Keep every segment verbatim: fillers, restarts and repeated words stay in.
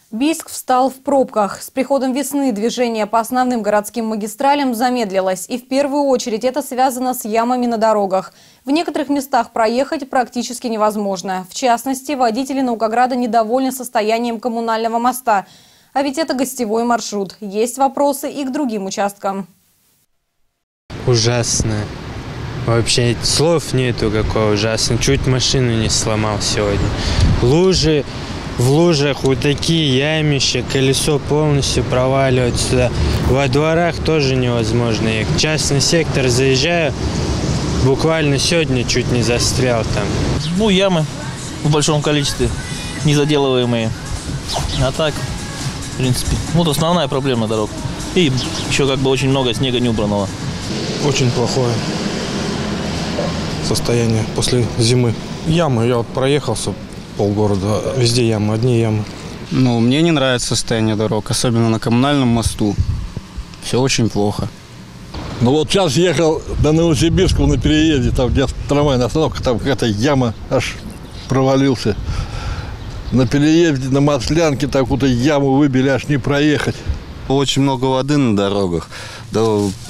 Бийск встал в пробках. С приходом весны движение по основным городским магистралям замедлилось. И в первую очередь это связано с ямами на дорогах. В некоторых местах проехать практически невозможно. В частности, водители Наукограда недовольны состоянием коммунального моста. А ведь это гостевой маршрут. Есть вопросы и к другим участкам. Ужасно. Вообще слов нету, какого ужасно. Чуть машину не сломал сегодня. Лужи. В лужах вот такие ямища, колесо полностью проваливается сюда. Во дворах тоже невозможно. Я в частный сектор заезжаю, буквально сегодня чуть не застрял там. Ну, ямы в большом количестве, незаделываемые. А так, в принципе, вот основная проблема дорог. И еще как бы очень много снега неубранного. Очень плохое состояние после зимы. Ямы, я вот проехался. Полгорода, везде ямы, одни ямы. Ну, мне не нравится состояние дорог, особенно на коммунальном мосту. Все очень плохо. Ну вот сейчас ехал до Новосибирска на переезде, там где трамвайная остановка, там какая-то яма аж провалился. На переезде на Маслянке такую-то яму выбили, аж не проехать. Очень много воды на дорогах, да,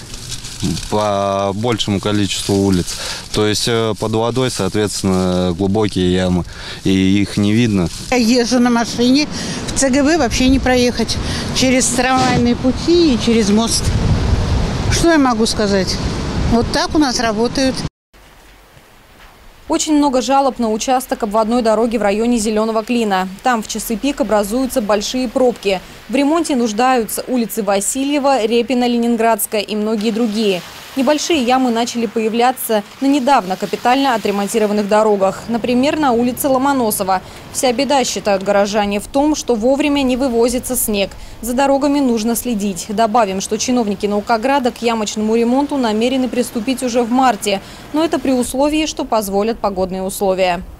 по большему количеству улиц. То есть под водой, соответственно, глубокие ямы, и их не видно. Я езжу на машине, в ЦГБ вообще не проехать. Через трамвайные пути и через мост. Что я могу сказать? Вот так у нас работают. Очень много жалоб на участок обводной дороги в районе Зеленого Клина. Там в часы пик образуются большие пробки. В ремонте нуждаются улицы Васильева, Репина, Ленинградская и многие другие. Небольшие ямы начали появляться на недавно капитально отремонтированных дорогах. Например, на улице Ломоносова. Вся беда, считают горожане, в том, что вовремя не вывозится снег. За дорогами нужно следить. Добавим, что чиновники Наукограда к ямочному ремонту намерены приступить уже в марте. Но это при условии, что позволят погодные условия.